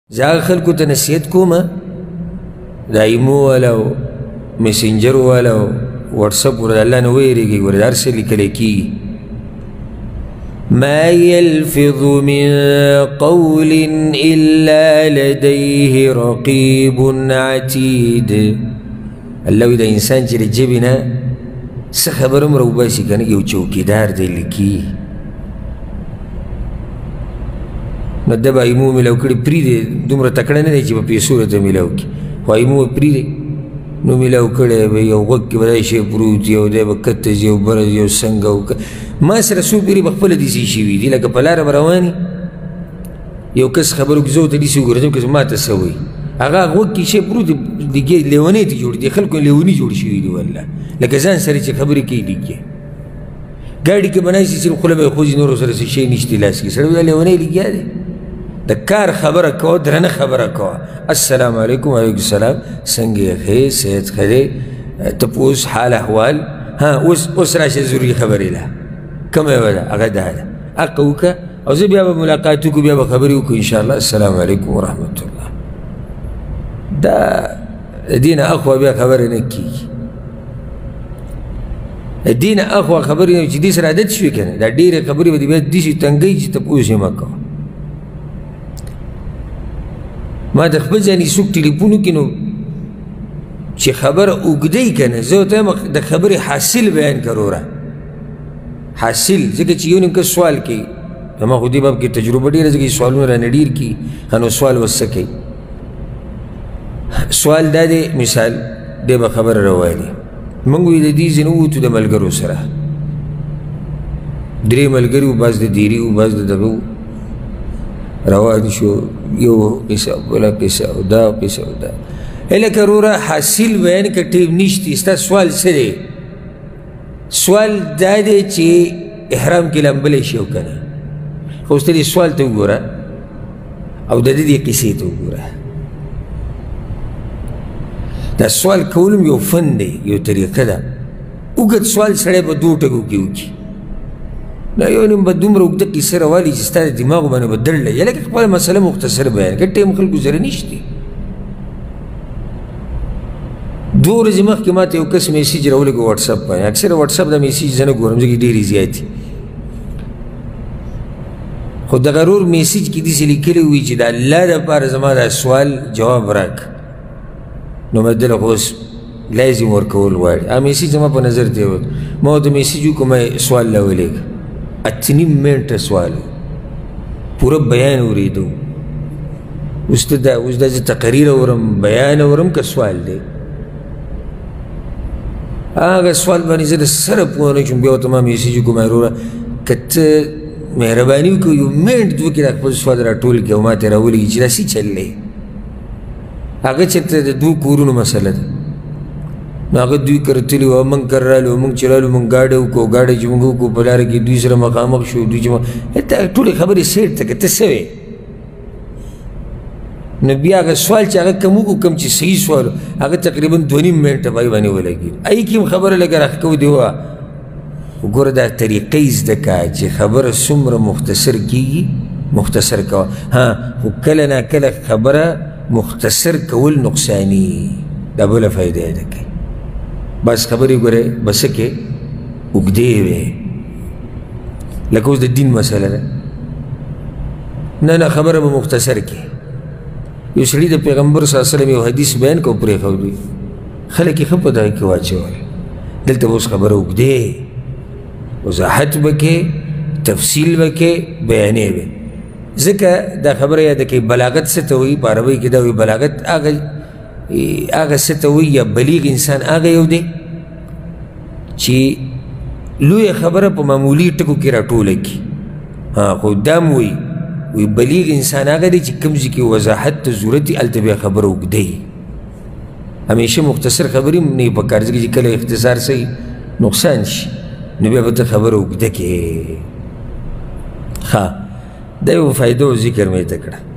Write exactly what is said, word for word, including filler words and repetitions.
زه هغه خلکو ته نصیحت کومه دا ایمو والا او میسنجر والا او واتساپ ګوره د الله نه ویرېږي ګوره د هر څه لیکلی کېږي ما يلفظ من قول إلا لديه رقيب عتيد الله وی دا انسان چې د ژبې نه څه خبره هم راوباسي که نه یو چوکیدار دی لیکي نو ده به ایمو میلاو کړي پرېږدي دومره تکړه نه دی چې په پیسو راته میلاو کړي خو ایمو به پرېږدي نو میلاو کړی به یو غوږ کې به دا شی پروت وي او دی به کته ځي او بره ځي او څنګه او ما سره څو پیرې به خپله داسې شوي دي لکه په لاره به روان یو کس خبرو کې زه ورته داسې وګرځم که ما ته څه وایي هغه غوږ کې شی پروت دی لیونۍ ته جوړ دي خلکو لیوني جوړ شوي دي والله لکه ځان سره چې خبرې کوي لګي ګاډي کې به ناست صرف خوله به یې خوځي نورو سره څه شی نشته لاس کې سړی دا لیونۍ لګیا دی د کار خبره کوه درنه خبره کوه السلام علیکم وعلیکم السلام څنګه یې ښې صحت ښه دی تپوس حال احوال ها اوس اوس راشه ضروري خبرې ده کومه یوه ده هغه دا ده حق وکړه او زه بیا به ملاقات وکړو بیا به خبرې وکړو انشاءالله السلام علیکم ورحمت الله دا د دې نه اخوا بیا خبرې نه کېږي د دې نه اخوا خبرې نه چې دې سره عادت شوي که نه دا ډېرې خبرې به دې بیا داسې تنګوي چې تپوس یې مه کوه ما د خپل ځانې څوک ټلیفون وکړي نو چې خبره اوږدوي که نه زه ورته وایم د خبرې حاصل بیان کړه وروره حاصل ځکه چې یو نیم کس سوال کوي زما خو دې باب کې تجربه ډېره ځکه چې سوالونه رانه ډېر کي نو سوال اوس څه کوي سوال دا دی مثال دی به خبره راوایلې موږ وی د دې ځینې ووتو د ملګرو سره درې ملګري وو بعض د دیري وو بعض د دغه وو روان شو یو قصه بله قصه او دا قصه او دا لکه وروره حاصل بیان که ټیم نشتی ستا سوال څه دی سوال دا دی چې احرام کې لامبلی شي او که نه خو اوس ته دې سوال ته وګوره او د دې دې قصې ته وګوره دا سوال کول هم یو فن دی یو طریقه ده اوږد سوال سړی په دوو ټکو کې وکړي دا یو نیم به دومره اوږده قصه راوالي چې ستا د دماغو باندې به درد لګي لکه خپله مسله مختصر بیان کړه ټیم خلکو سره نشته دوه ورځې مخکې ما ته یو کس میسیج راولېږه واټساپ باندې اکثره واټساپ دا میسیج زه نه ګورم ځکه ډېرې زیاتې خو دغه ورور میسیج کې داسې لیکلی وي چې د الله دپاره زما دا سوال جواب راکړه نو مې دله خو اوس لازم ورکول غواړي هغه میسیج زما په نظر ته یې ما ورته میسیج وکړو ما سوال راولېږه اته نیم منټه سوال پوره بیان اورېدو اوس ته دا اوس دا زه تقریر اورم بیان اورم که سوال دی هغه سوال باندې زه د سره پوه نه شوم بیا ورته ما میسیج وکړو ما وروره که ته مهرباني وکړو یو منټ دوه کې دا خپل سوال راټول کړي او ما ته یې راولېږي چې دا څه چل دی هغه چېرته د دوو کورونو مسله ده نو هغه دوی کرتلي وو موږ کر رالو موږ چې رالو موږ ګاډی وکړو ګاډی چې موږ وکړو په لاره کې دوی سره مخامخ شو دوی چې ټولې خبرې سیټ ته که ته څه وې نو بیا هغه سوال چې هغه کم وکړو کم چې صحیح سوال هغه تقریبا دوه نیم منټه پای باندې ولګېد ای کې هم خبره لږه راښکو دی وه وګوره دا طریقه یې زده کړه چې خبره څومره مختصر کېږي مختصر کوه ها خو کله نا کله خبره مختصر کول نقصاني دا بله فایده یې ده کوي بس خبرې ګورې به څه کې اوږدې وې لکه اوس د دین مسله ده نه نه خبره به مختصر کې یو سړي د پیغمبر صلی الله علیه وسلم یو حدیث بیان کو پرېښودی خلک یې ښه په دغه کې واچول دلته به اوس خبره اوږدې وضاحت به کې تفصیل به کې بیانې به ځکه دا خبره یاده کوي بلاغت څه ته وایي په عربۍ کې دا وایي بلاغت هغه هغه څه ته وایي یا بلیغ انسان هغه یو دی چې لویه خبره په معمولي ټکو کې راټوله کړي ها خو دا م وایي وایي بلیغ انسان هغه دی چې کوم ځای کې وضاحت ته ضرورت وي هلته بیا خبره اوږدوي همیشه مختصر خبرې هم نه وي په کار ځکه چې کله اختصار صحیح نقصان شي نو بیا به ته خبره اوږده کړې ښه دا یو فایده و ذکر مې ته کړه